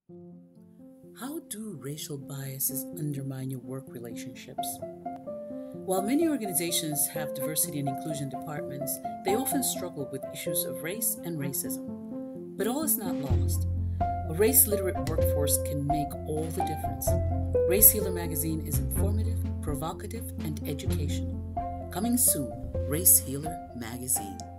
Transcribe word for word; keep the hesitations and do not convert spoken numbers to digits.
How do racial biases undermine your work relationships? While many organizations have diversity and inclusion departments, they often struggle with issues of race and racism. But all is not lost. A race literate workforce can make all the difference. Race Healer magazine is informative, provocative, and educational. Coming soon, Race Healer magazine.